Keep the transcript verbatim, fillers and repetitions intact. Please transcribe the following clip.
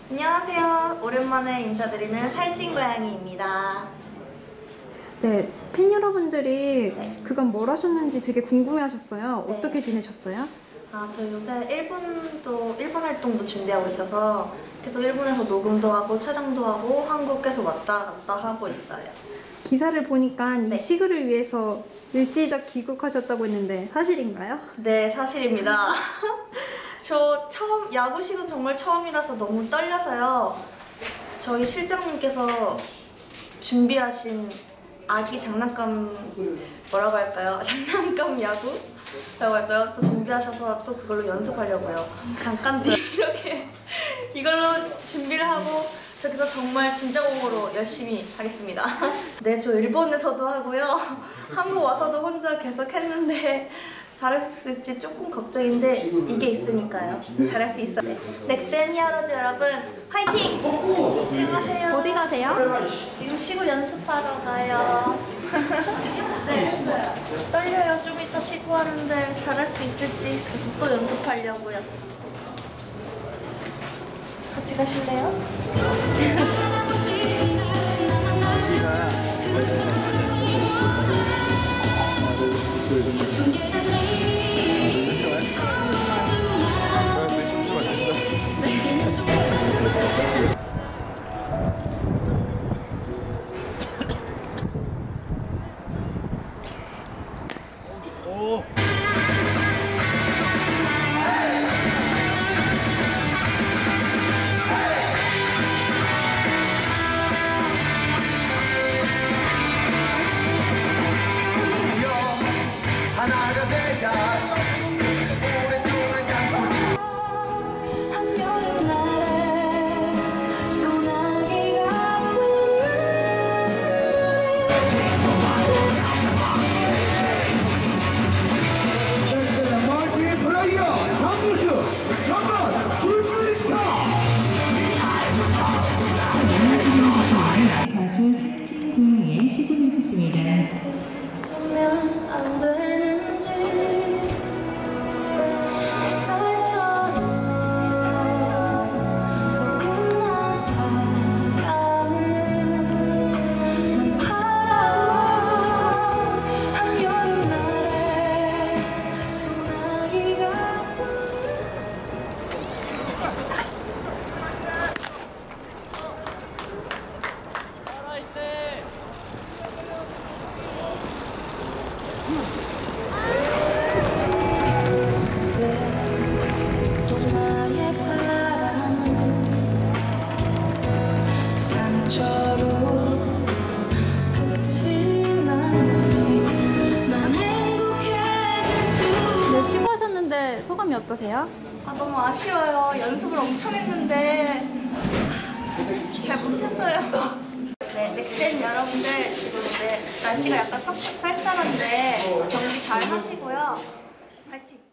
안녕하세요. 오랜만에 인사드리는 살찐 고양이입니다. 네, 팬 여러분들이 네. 그간 뭘 하셨는지 되게 궁금해하셨어요. 네. 어떻게 지내셨어요? 아, 저 요새 일본도 일본 활동도 준비하고 있어서 계속 일본에서 녹음도 하고 촬영도 하고 한국 계속 왔다 갔다 하고 있어요. 기사를 보니까 네. 이 시그를 위해서 일시적 귀국하셨다고 했는데 사실인가요? 네, 사실입니다. 저 처음 야구식은 정말 처음이라서 너무 떨려서요. 저희 실장님께서 준비하신 아기 장난감 뭐라고 할까요? 장난감 야구라고 할까요? 또 준비하셔서 또 그걸로 연습하려고요. 잠깐 이렇게 이걸로 준비를 하고 저기서 정말 진짜 공으로 열심히 하겠습니다. 네, 저 일본에서도 하고요. 한국 와서도 혼자 계속 했는데 잘할 수 있을지 조금 걱정인데 이게 있으니까요. 잘할 수 있어요. 네. 넥센 히어로즈 여러분 화이팅! 안녕하세요. 어디 가세요? 지금 시구 연습하러 가요. 네, 떨려요. 좀 이따 시구 하는데 잘할 수 있을지 그래서 또 연습하려고요. 같이 가실래요? 하나가 되자 오랫동안 잡고 한여름날에 소나기 같은 눈물이 마티 플레이어 삼루수 삼 번 불불스타 가수 살찐 고양이의 시구를 했습니다. 어쩌면 안 되는지 햇살처럼 나 사랑은 난 바라본 한여름날에 소나기 같은 또 나의 사랑은 상처로 끝이 난 거지 난 행복해질 네, 시구하셨는데 소감이 어떠세요? 아, 너무 아쉬워요. 연습을 엄청 했는데 잘 못했어요. 네, 넥센 여러분들 지금 이제 날씨가 약간 쌀쌀한데 경기 잘 하시고요. 파이팅!